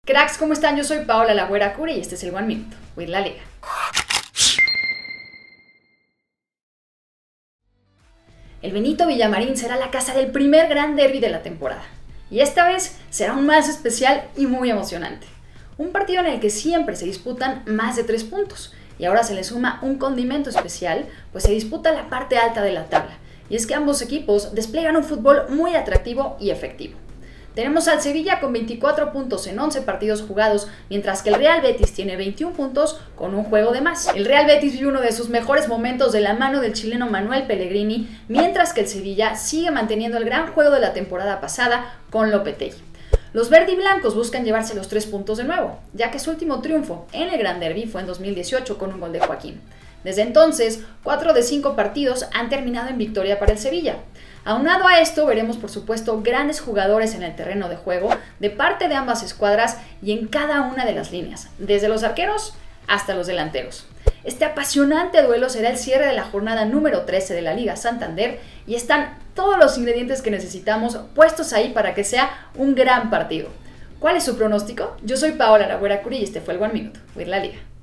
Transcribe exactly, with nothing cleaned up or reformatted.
Cracks, ¿cómo están? Yo soy Paola La Güera Curi y este es el One Minute with La Liga. El Benito Villamarín será la casa del primer gran derbi de la temporada. Y esta vez será aún más especial y muy emocionante. Un partido en el que siempre se disputan más de tres puntos. Y ahora se le suma un condimento especial, pues se disputa la parte alta de la tabla. Y es que ambos equipos despliegan un fútbol muy atractivo y efectivo. Tenemos al Sevilla con veinticuatro puntos en once partidos jugados, mientras que el Real Betis tiene veintiún puntos con un juego de más. El Real Betis vive uno de sus mejores momentos de la mano del chileno Manuel Pellegrini, mientras que el Sevilla sigue manteniendo el gran juego de la temporada pasada con Lopetegui. Los verdiblancos buscan llevarse los tres puntos de nuevo, ya que su último triunfo en el Gran Derby fue en dos mil dieciocho con un gol de Joaquín. Desde entonces, cuatro de cinco partidos han terminado en victoria para el Sevilla. Aunado a esto, veremos por supuesto grandes jugadores en el terreno de juego de parte de ambas escuadras y en cada una de las líneas, desde los arqueros hasta los delanteros. Este apasionante duelo será el cierre de la jornada número trece de la Liga Santander y están todos los ingredientes que necesitamos puestos ahí para que sea un gran partido. ¿Cuál es su pronóstico? Yo soy Paola La Güera Curi y este fue el One Minute with La Liga.